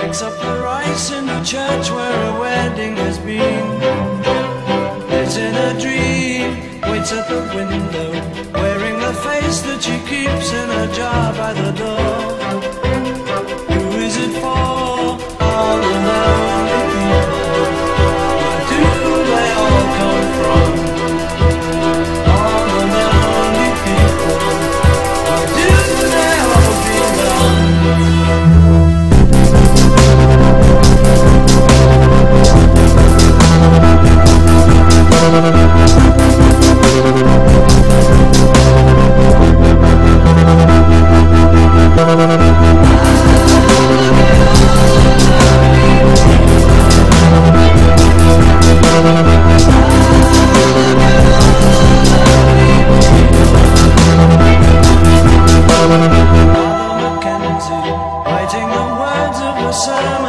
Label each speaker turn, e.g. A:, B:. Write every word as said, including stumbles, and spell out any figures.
A: Picks up the rice in the church where a wedding has been. Lives in a dream, waits at the window, wearing the face that she keeps in a jar by the door. Who is it for? All the lonely people. Where do they all come from? All the lonely people. Where do they all belong? Writing the words of a sermon.